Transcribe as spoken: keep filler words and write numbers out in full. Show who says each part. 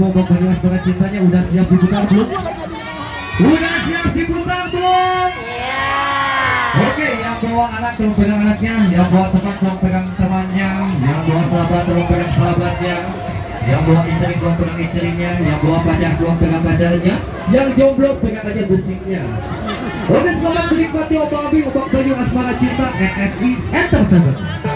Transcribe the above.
Speaker 1: coba Obak Bayu asmara cintanya udah siap diputar belum? Udah siap diputar belum? Oke, yang bawa anak tolong pegang anaknya, yang bawa teman tolong pegang temannya, yang bawa sahabat tolong pegang sahabatnya, yang bawa istri tolong pegang istrinya, yang bawa pacar tolong pegang pacarnya, yang jomblo pegang aja besiknya. Oke, selamat menikmati Obak Bayu, Obak Bayu asmara cinta N S I Entertainment.